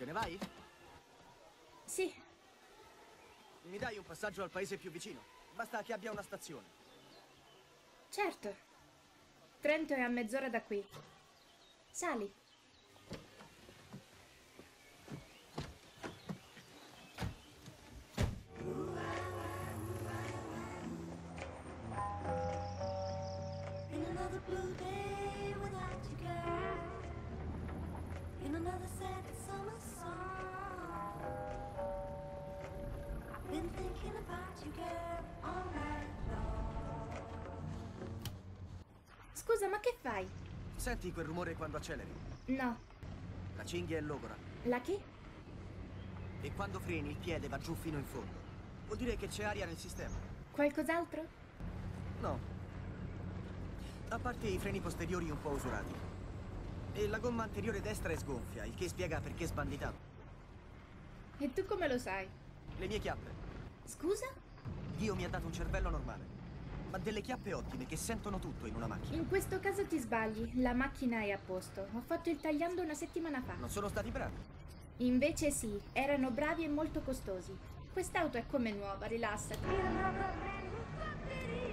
Te ne vai? Sì. Mi dai un passaggio al paese più vicino? Basta che abbia una stazione. Certo. Trento è a mezz'ora da qui. Sali. In another blue day without you, girl. In another sad summer song. I've been thinking about you, girl, all night long. Scusa, ma che fai? Senti quel rumore quando acceleri? No. La cinghia è logora. La che? E quando freni il piede va giù fino in fondo. Vuol dire che c'è aria nel sistema. Qualcos'altro? No. A parte i freni posteriori un po' usurati. E la gomma anteriore destra è sgonfia, il che spiega perché è sbanditato. E tu come lo sai? Le mie chiappe. Scusa? Dio mi ha dato un cervello normale, ma delle chiappe ottime che sentono tutto in una macchina. In questo caso ti sbagli. La macchina è a posto. Ho fatto il tagliando una settimana fa. Non sono stati bravi. Invece sì, erano bravi e molto costosi. Quest'auto è come nuova, rilassati. In another brand new factory.